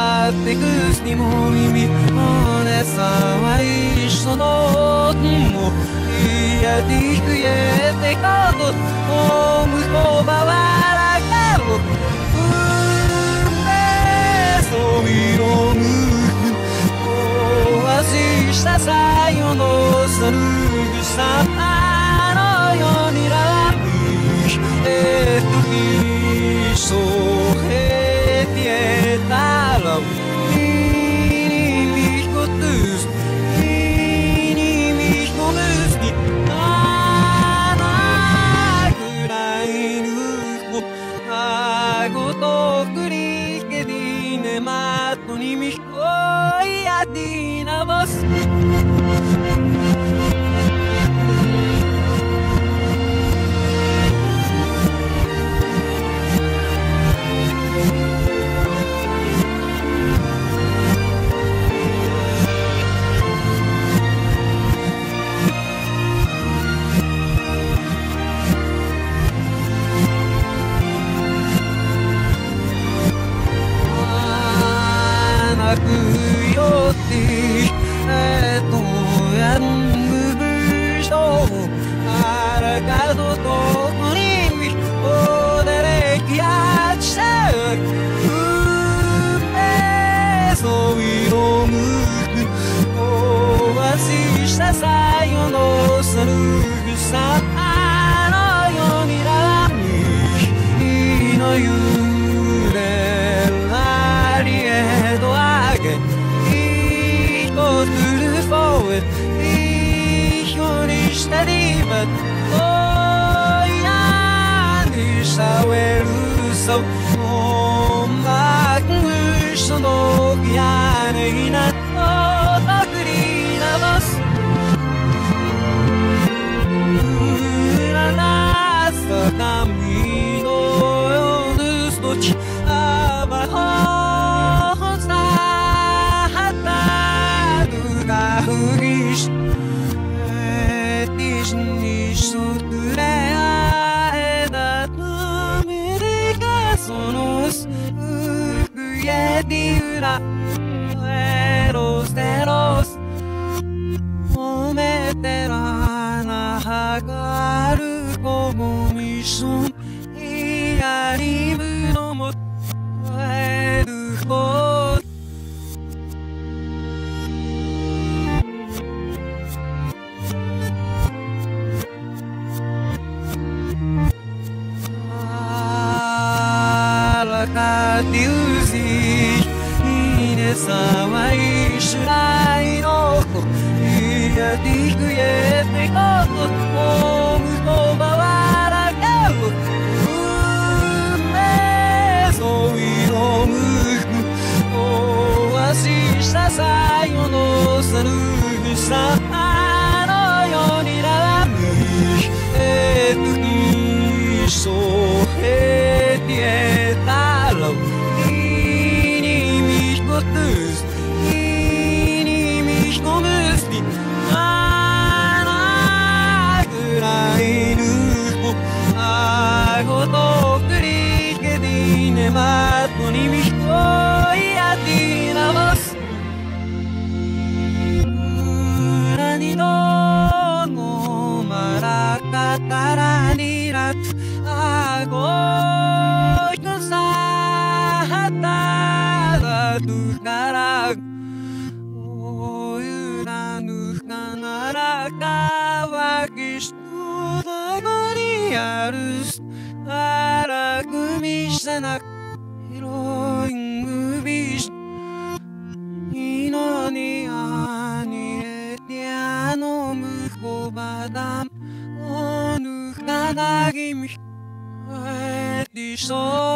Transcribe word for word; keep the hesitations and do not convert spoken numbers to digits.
ってくすにも耳俺さは一緒のもいやでくえてかとおむこばわらかろうめそういろむおわししたさよのさるぐさあのよにらみえっときそうへてえたらDina voz So, oh, my gosh, so no, yeah, not all the green of us. La so camino, this much, my heart's not that who is it is nicht so Sonos Uguedira Eros Eros Ometerana Hagaru Como Mission Iaribu no Mot Edu Hot Music in sama ishrai no ia diku ye te koto o mu ba wara ka u me so i no mu o asista sai no saru sa no yo ni ra mi e tu ki so e ti e ta lo Mato ni mi voy a ti na voz Rani no no marakatara ni rat Ago no sa hata tu kara O uranu kanara kawakistu da gori arus Ara kumishanak Heroin bish Inoni ani etiano muko badam Onu kanagi mi Eti so